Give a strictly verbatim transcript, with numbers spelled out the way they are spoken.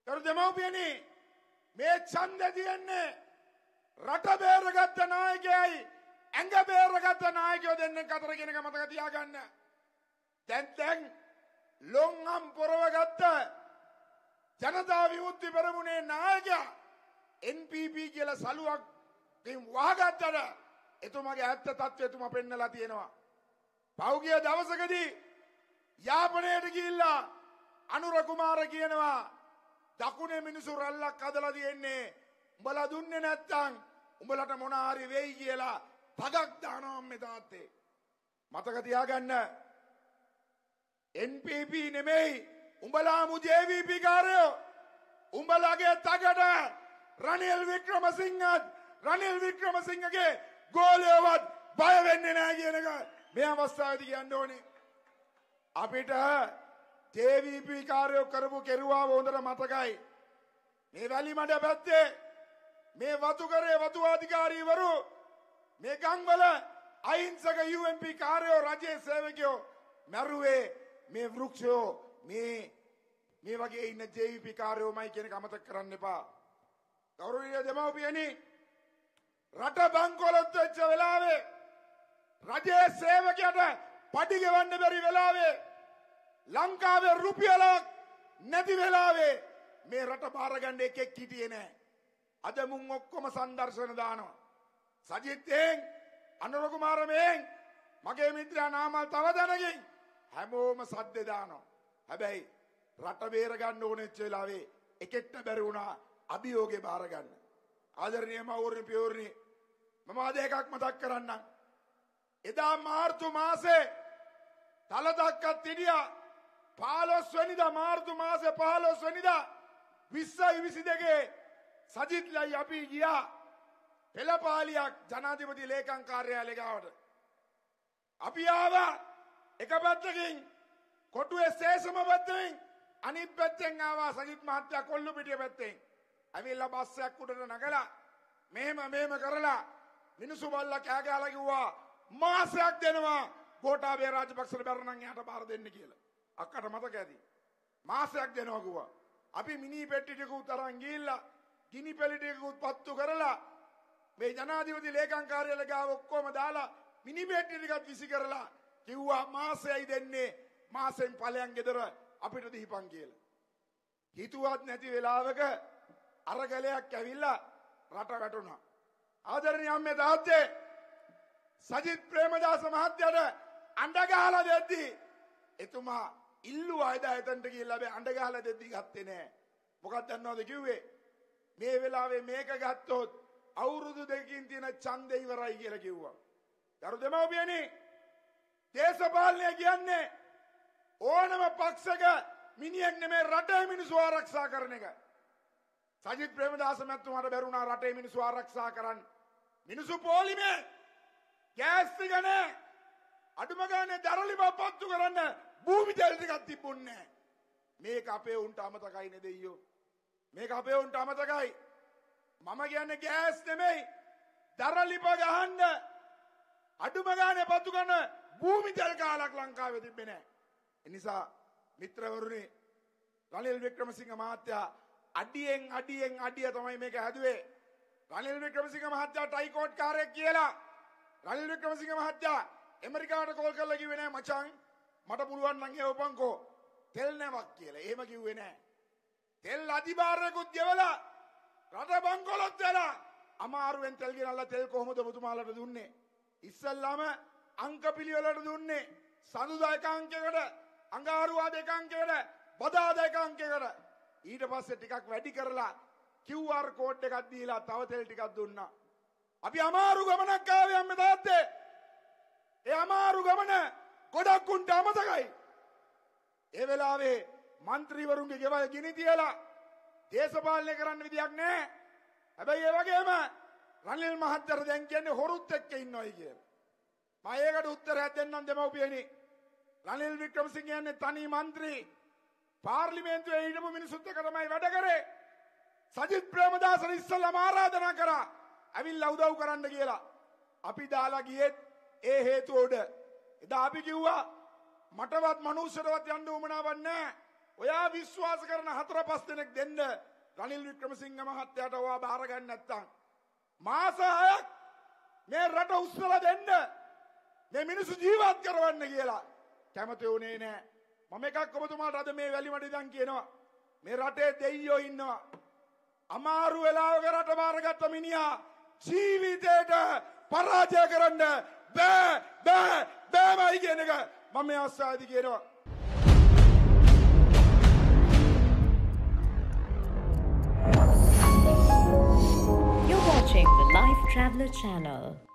කරු දෙමව්පියනි මේ ඡන්දය දියන්නේ රට බේරගත්ත නායකයයි ඇඟ බේරගත්ත නායකයෝ දෙන්නෙක් අතර කියන එක මතක තියාගන්න. දැන් දැන් ලොංගම් පොරවගත්ත ජනතා විමුක්ති පෙරමුණේ නායකයා එන් පී පී කියලා සලුවක් ගෙන් වහගත්තට එතුමාගේ ඇත්ත තත්ත්වය එතුමා පෙන්නලා තියෙනවා. පෞගිය දවසකදී යාපනයට ගිහිල්ලා අනුර කුමාර කියනවා දකුණේ මිනිසු රැල්ලක් හදලා තියෙන්නේ උඹලා දුන්නේ නැත්තම් උඹලට මොන හරි වෙයි කියලා පගක් දානවා මේ තාත්තේ. මතක තියාගන්න එන් පී පී නෙමෙයි උඹලා මු ජේ වී පී කාරයෝ. උඹලාගේ තගට රනිල් වික්‍රමසිංහත් රනිල් වික්‍රමසිංහගේ ගෝලයවත් බය වෙන්නේ නැහැ කියන එක මේ අවස්ථාවේදී කියන්න ඕනේ. අපිට ජේ වී පී කාර්යෝ කරපු කෙරුවා හොඳට මතකයි. මේ වැලිමඩ පැත්තේ මේ වතුකරේ වතු අධිකාරීවරු මේ ගම්වල අහිංසක යූ එම් පී කාර්යෝ රජයේ සේවකයෝ මැරුවේ මේ වෘක්ෂයෝ මේ මේ වගේ ඉන්න ජේ වී පී කාර්යෝමයි කියන එක අමතක කරන්න එපා. ගෞරවනීය දෙමව්පියනි රට බංකොලොත් වෙච්ච වෙලාවේ රජයේ සේවකයට පඩි ගෙවන්න බැරි වෙලාවේ ලංකාවේ රුපියලක් නැති වෙලාවේ මේ රට බාරගන්න එකෙක් හිටියේ නැහැ. අද මුන් ඔක්කොම සංදර්ශන දානවා. සජිත්ෙන් අනුර කුමාරමෙන් මගේ මිත්‍රයා නාමල් තව දැනගින් හැමෝම සද්ද දානවා. හැබැයි රට බේර ගන්න ඕනෙච්ච වෙලාවේ එකෙක්ට බැරි වුණා අභියෝගේ බාර ගන්න. ආදරණීය මව්වරුනි පියවරුනි මම අද එකක් මතක් කරන්නම්. එදා මාර්තු මාසේ තලදක්කත් හිටියා පහළොස් වෙනිදා මාර්තු මාසේ පහළොස් වෙනිදා විස්සයි විසි දෙකේ සජිත්ලයි අපි ගියා පෙළපාලියක් ජනාධිපති ලේකම් කාර්යාලය ගාවට. අපි ආවා එක පැත්තකින් කොටුවේ සේසම පැත්තෙන් අනිත් පැත්තෙන් ආවා සජිත් මහත්තයා කොල්ලුපිටිය පැත්තෙන්. ඇවිල්ලා බස් එකක් උඩට නගලා මෙහෙම මෙහෙම කරලා මිනිස්සු බල්ලා කෑ ගහලා කිව්වා මාසයක් දෙනවා ගෝඨාභය රාජපක්ෂට බැරනම් එයාට බාර දෙන්න කියලා. අක්කට මතක ඇති. මාසයක් දෙනවා කිව්වා. අපි මිනි පෙට්ටි ටිකකුත් අරන් ගිහිල්ලා ගිනි පෙළි ටිකකුත් පත්තු කරලා මේ ජනාධිපති ලේකම් කාර්යාලය ගාව ඔක්කොම දාලා මිනි පෙට්ටි ටිකත් විසි කරලා කිව්වා මාසෙයි දෙන්නේ මාසෙන් ඵලයන් ගෙදර අපිට දීපන් කියලා. හිතුවත් නැති වෙලාවක අරගලයක් ඇවිල්ලා රට වැටුණා. ආදරණීය අම්මේ තාත්තේ සජිත් ප්‍රේමදාස මහත්තයාට අඬ ගහලා දෙද්දී එතුමා ඉල්ලුවා එදා එතනට ගිහිල්ලා බෑ අඬ ගහලා දෙද්දී ගත්තේ නෑ. මොකක්ද දන්නවද කිව්වේ? මේ වෙලාවේ මේක ගත්තොත් අවුරුදු දෙකකින් තියෙන ඡන්දේ ඉවරයි කියලා කිව්වා. දරු දෙමව්පියනි දේශපාලනය කියන්නේ ඕනම පක්ෂක මිනිහෙක් නෙමෙයි රටේ මිනිස්සු ආරක්ෂා කරන එක. සජිත් ප්‍රේමදාස මැතිතුමාට බැරුණා රටේ මිනිස්සු ආරක්ෂා කරන්න. මිනිස්සු පොලිමේ ගෑස් ටික නැහැ. අඩුම ගානේ දරලි බප්පත්තු කරන්න භූමි තෙල් ටිකක් තිබුණේ නැහැ. මේක අපේ උන්ට අමතකයි නේද අයියෝ? මේක අපේ උන්ට අමතකයි. මම කියන්නේ ගෑස් නෙමෙයි දරලිප ගහන්න අඩුම ගානේ පත්තු කරන භූමි තෙල් කාලක් ලංකාවේ තිබ්බේ නැහැ. ඒ නිසා මිත්‍රවරුනි රනිල් වික්‍රමසිංහ මහත්තයා අඩියෙන් අඩියෙන් අඩිය තමයි මේක හැදුවේ. රනිල් වික්‍රමසිංහ මහත්තයා ටයිකෝට් කාර්යයක් කියලා. රනිල් වික්‍රමසිංහ මහත්තයා ඇමරිකාවට කෝල් කරලා කිව්වේ නෑ මචං මට පුළුවන් නම් එවපන්කෝ තෙල් නැවක් කියලා. එහෙම කිව්වේ නෑ. තෙල් අධිභාරයකුත් ගෙවලා රට බංකොලොත් වෙලා අමාරුවෙන් තෙල් ගෙනල්ලා තෙල් කොහොමද ඔබතුමාලට දුන්නේ? ඉස්සල්ලාම අංක පිළිවෙලට දුන්නේ සඳුදා එක අංකයකට අඟහරුවා දෙක අංකයකට බදාදා එක අංකයකට. ඊට පස්සේ ටිකක් වැඩි කරලා කිව් ආර් කෝඩ් එකක් දීලා තව තෙල් ටිකක් දුන්නා. අපි අමාරු ගමනක් ආවේ අම්මේ තාත්තේ. ඒ අමාරු ගමන ගොඩක් උන්ට අමතකයි. ඒ වෙලාවේ മന്ത്രിවරුන්ගේ ගෙවල් ගිනි තියලා දේශපාලනය කරන්න විදියක් නැහැ. හැබැයි ඒ වගේම රනිල් මහත්තයා දැන් කියන්නේ හොරුත් එක්ක ඉන්නවයි කියලා. මම ඒකට උත්තරයක් දෙන්නම් දෙමව්පියනි. රනිල් වික්‍රමසිංහ කියන්නේ තනි മന്ത്രി. පාර්ලිමේන්තුවේ හිටපු මිනිස්සුත් එක්ක තමයි වැඩ කරේ. සජිත් ප්‍රේමදාස ඉස්සල්ලාම ආරාධනා කරා ඇවිල්ලා උදව් කරන්න කියලා. අපි දාලා ගියෙත් ඒ හේතුව උඩ. එදා අපි කිව්වා මටවත් මනුස්සරවත් යන්න උවමනාවක් නැහැ. ඔයා විශ්වාස කරන හතර පහ දෙනෙක් දෙන්න රනිල් වික්‍රමසිංහ මහත්තයාට ඔයා බාර ගන්න නැත්තම් මාස හයක් මේ රට උස්සලා දෙන්න මේ මිනිස්සු ජීවත් කරවන්න කියලා කැමති උනේ නෑ. මම එකක් ඔබතුමාට අද මේ වැලිමඩ ඉඳන් කියනවා මේ රටේ දෙයියෝ ඉන්නවා. අමාරු වෙලාවක රට බාරගත්ත මිනිහා ජීවිතේට පරාජය කරන්න බෑ බෑ බෑමයි කියන එක මම මේ ආසාදි කියනවා. You're watching the Life Traveller channel.